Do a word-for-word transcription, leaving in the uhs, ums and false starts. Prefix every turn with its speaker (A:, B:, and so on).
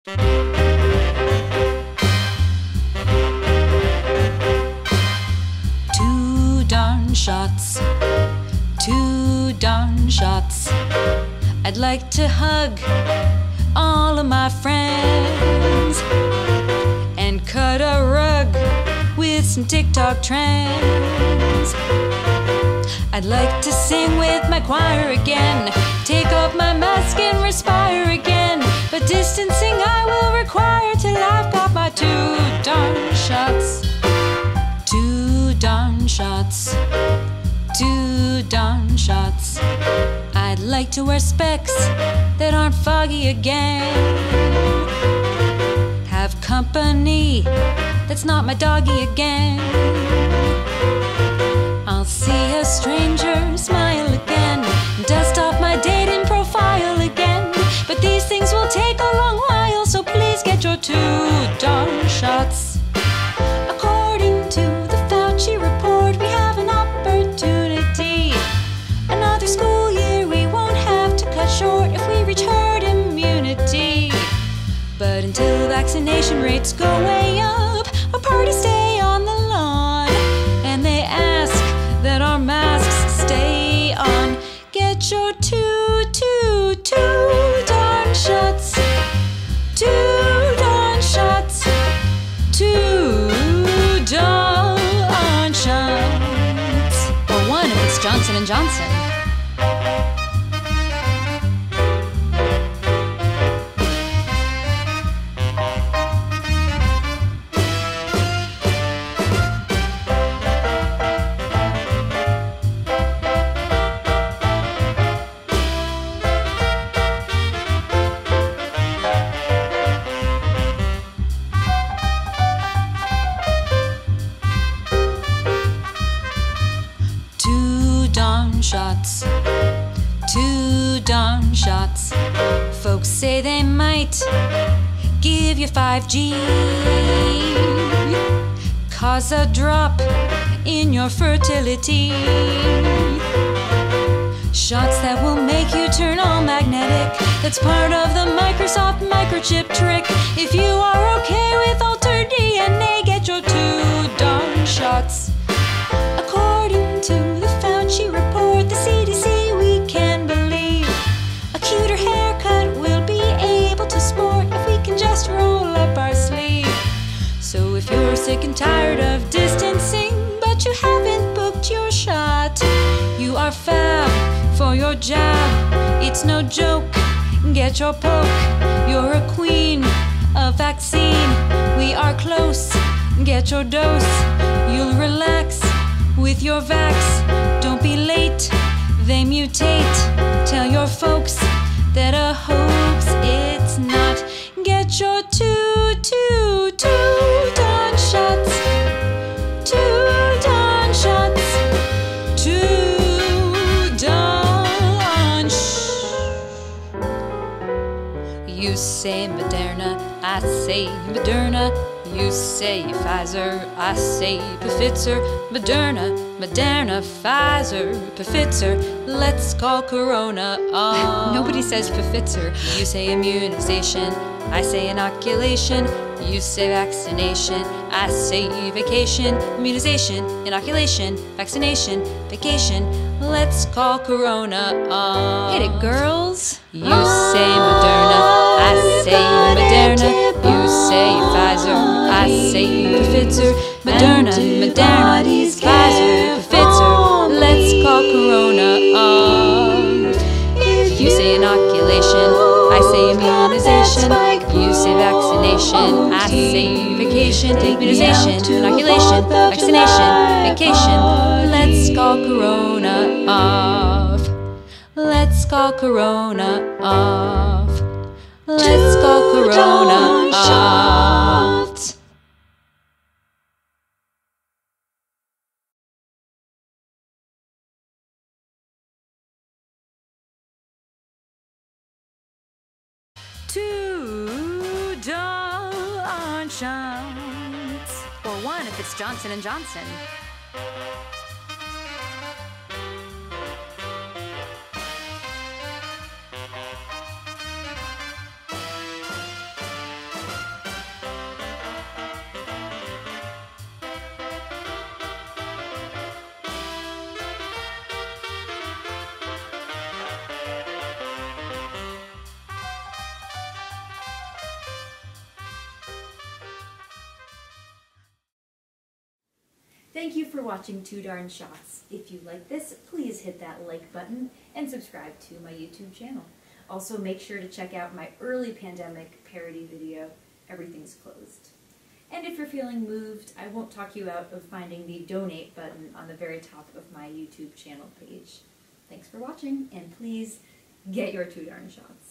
A: Two darn shots, two darn shots. I'd like to hug all of my friends and cut a rug with some TikTok trends. I'd like to sing with my choir again, take off my mask and respire again, but distancing I will require till I've got my two darn shots. Two darn shots, two darn shots. I'd like to wear specs that aren't foggy again, have company that's not my doggy again. I'll see a stranger smile again, dust off my dating profile again, but these things will take a long while, so please get your two darn shots. According to the Fauci report, we have an opportunity. Another school year we won't have to cut short if we reach herd immunity. But until vaccination rates go way up, our parties stay on the lawn, and they ask that our masks stay on. Get your two, two, two darn shots, two darn shots, two darn shots. Or one if it's Johnson and Johnson. Shots, two darn shots. Folks say they might give you five G, cause a drop in your fertility. Shots that will make you turn all magnetic, that's part of the Microsoft microchip trick. If you are okay with altered D N A, get your two darn shots. According to the Fauci report, the C D C we can believe, a cuter haircut we'll be able to sport if we can just roll up our sleeve. So if you're sick and tired of distancing, but you haven't booked your shot, you are fab for your jab, it's no joke, get your poke. You're a queen of vaccine, we are close, get your dose. You'll relax with your vax, don't be late, they mutate. Tell your folks that a hoax it's not. Get your two, two, two darn shots, two darn shots, two darn shots. You say Moderna, I say Moderna. You say Pfizer, I say Pfizer. Moderna, Moderna, Pfizer, Pfizer. Let's call Corona off. Nobody says Pfizer. You say immunization, I say inoculation. You say vaccination, I say vacation. Immunization, inoculation, vaccination, vacation. Let's call Corona off. Hit it, girls. You say Moderna, I say Moderna. You say Pfizer, I say Pfizer. Moderna, Moderna, Pfizer, Pfizer. Let's call Corona off. If you say inoculation, I say immunization. You say vaccination, I say vacation. Immunization, inoculation, vaccination, vacation. Let's call Corona off. Let's call Corona off. Let's call Corona off. Two darn shots. Or one if it's Johnson and Johnson. Thank you for watching Two Darn Shots. If you like this, please hit that like button and subscribe to my YouTube channel. Also, make sure to check out my early pandemic parody video, Everything's Closed. And if you're feeling moved, I won't talk you out of finding the donate button on the very top of my YouTube channel page. Thanks for watching, and please get your Two Darn Shots.